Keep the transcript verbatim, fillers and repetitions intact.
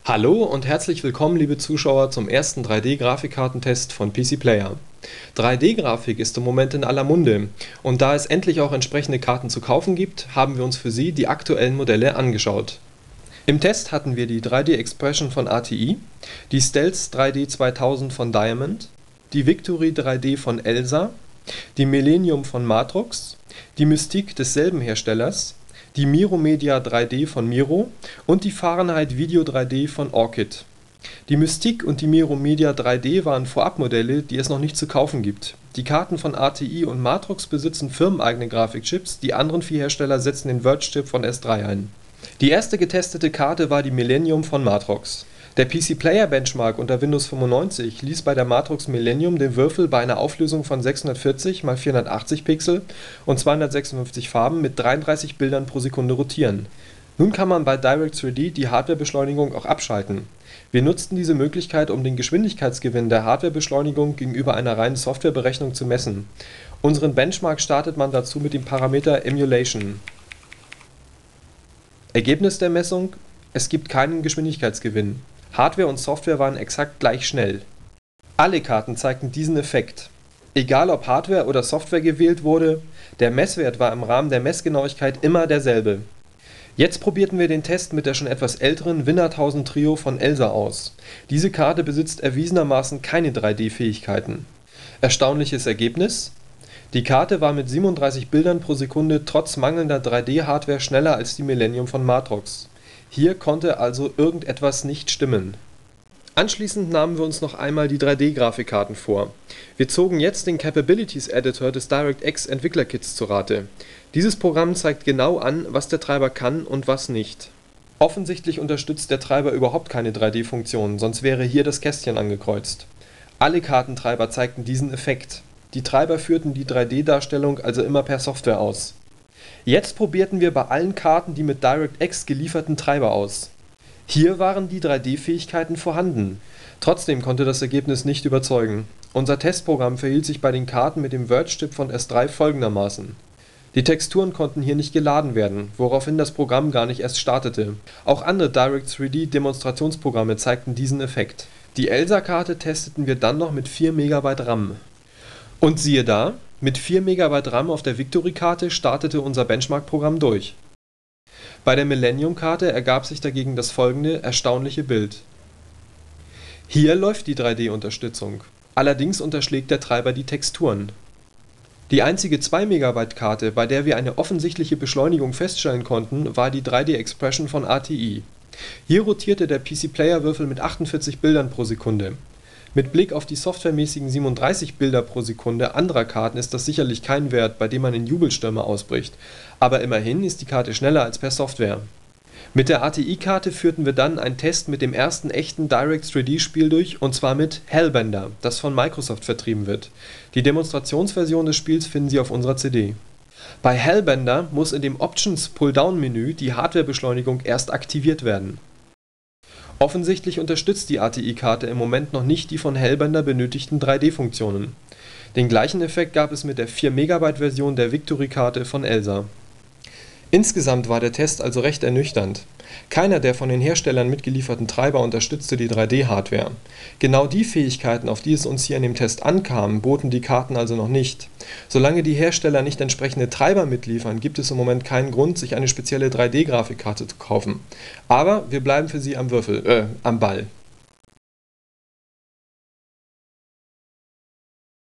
Hallo und herzlich willkommen, liebe Zuschauer, zum ersten drei D-Grafikkartentest von P C Player. drei D-Grafik ist im Moment in aller Munde und da es endlich auch entsprechende Karten zu kaufen gibt, haben wir uns für Sie die aktuellen Modelle angeschaut. Im Test hatten wir die drei D Expression von R T I, die Stealth drei D zweitausend von Diamond, die Victory drei D von Elsa, die Millennium von Matrox, die Mystique desselben Herstellers, die Miro Media drei D von Miro und die Fahrenheit Video drei D von Orchid. Die Mystique und die Miro Media drei D waren Vorabmodelle, die es noch nicht zu kaufen gibt. Die Karten von R T I und Matrox besitzen firmeneigene Grafikchips, die anderen vier Hersteller setzen den Verge-Chip von S drei ein. Die erste getestete Karte war die Millennium von Matrox. Der P C Player Benchmark unter Windows fünfundneunzig ließ bei der Matrox Millennium den Würfel bei einer Auflösung von sechshundertvierzig mal vierhundertachtzig Pixel und zweihundertsechsundfünfzig Farben mit dreiunddreißig Bildern pro Sekunde rotieren. Nun kann man bei Direct drei D die Hardwarebeschleunigung auch abschalten. Wir nutzten diese Möglichkeit, um den Geschwindigkeitsgewinn der Hardwarebeschleunigung gegenüber einer reinen Softwareberechnung zu messen. Unseren Benchmark startet man dazu mit dem Parameter Emulation. Ergebnis der Messung: Es gibt keinen Geschwindigkeitsgewinn. Hardware und Software waren exakt gleich schnell. Alle Karten zeigten diesen Effekt. Egal ob Hardware oder Software gewählt wurde, der Messwert war im Rahmen der Messgenauigkeit immer derselbe. Jetzt probierten wir den Test mit der schon etwas älteren Winner tausend Trio von Elsa aus. Diese Karte besitzt erwiesenermaßen keine drei D-Fähigkeiten. Erstaunliches Ergebnis: Die Karte war mit siebenunddreißig Bildern pro Sekunde trotz mangelnder drei D-Hardware schneller als die Millennium von Matrox. Hier konnte also irgendetwas nicht stimmen. Anschließend nahmen wir uns noch einmal die drei D-Grafikkarten vor. Wir zogen jetzt den Capabilities Editor des DirectX Entwicklerkits zu Rate. Dieses Programm zeigt genau an, was der Treiber kann und was nicht. Offensichtlich unterstützt der Treiber überhaupt keine drei D-Funktion, sonst wäre hier das Kästchen angekreuzt. Alle Kartentreiber zeigten diesen Effekt. Die Treiber führten die drei D-Darstellung also immer per Software aus. Jetzt probierten wir bei allen Karten die mit DirectX gelieferten Treiber aus. Hier waren die drei D-Fähigkeiten vorhanden. Trotzdem konnte das Ergebnis nicht überzeugen. Unser Testprogramm verhielt sich bei den Karten mit dem Verge-Chip von S drei folgendermaßen: Die Texturen konnten hier nicht geladen werden, woraufhin das Programm gar nicht erst startete. Auch andere Direct drei D-Demonstrationsprogramme zeigten diesen Effekt. Die Elsa-Karte testeten wir dann noch mit vier Megabyte RAM. Und siehe da, mit vier Megabyte RAM auf der Victory-Karte startete unser Benchmark-Programm durch. Bei der Millennium-Karte ergab sich dagegen das folgende erstaunliche Bild. Hier läuft die drei D-Unterstützung, allerdings unterschlägt der Treiber die Texturen. Die einzige zwei Megabyte Karte, bei der wir eine offensichtliche Beschleunigung feststellen konnten, war die drei D Expression von R T I. Hier rotierte der P C Player Würfel mit achtundvierzig Bildern pro Sekunde. Mit Blick auf die softwaremäßigen siebenunddreißig Bilder pro Sekunde anderer Karten ist das sicherlich kein Wert, bei dem man in Jubelstürme ausbricht, aber immerhin ist die Karte schneller als per Software. Mit der R T I-Karte führten wir dann einen Test mit dem ersten echten Direct drei D-Spiel durch, und zwar mit Hellbender, das von Microsoft vertrieben wird. Die Demonstrationsversion des Spiels finden Sie auf unserer C D. Bei Hellbender muss in dem Options-Pulldown-Menü die Hardwarebeschleunigung erst aktiviert werden. Offensichtlich unterstützt die R T I-Karte im Moment noch nicht die von Hellbender benötigten drei D-Funktionen. Den gleichen Effekt gab es mit der vier Megabyte Version der Victory-Karte von Elsa. Insgesamt war der Test also recht ernüchternd. Keiner der von den Herstellern mitgelieferten Treiber unterstützte die drei D-Hardware. Genau die Fähigkeiten, auf die es uns hier in dem Test ankam, boten die Karten also noch nicht. Solange die Hersteller nicht entsprechende Treiber mitliefern, gibt es im Moment keinen Grund, sich eine spezielle drei D-Grafikkarte zu kaufen. Aber wir bleiben für Sie am Würfel, äh, am Ball.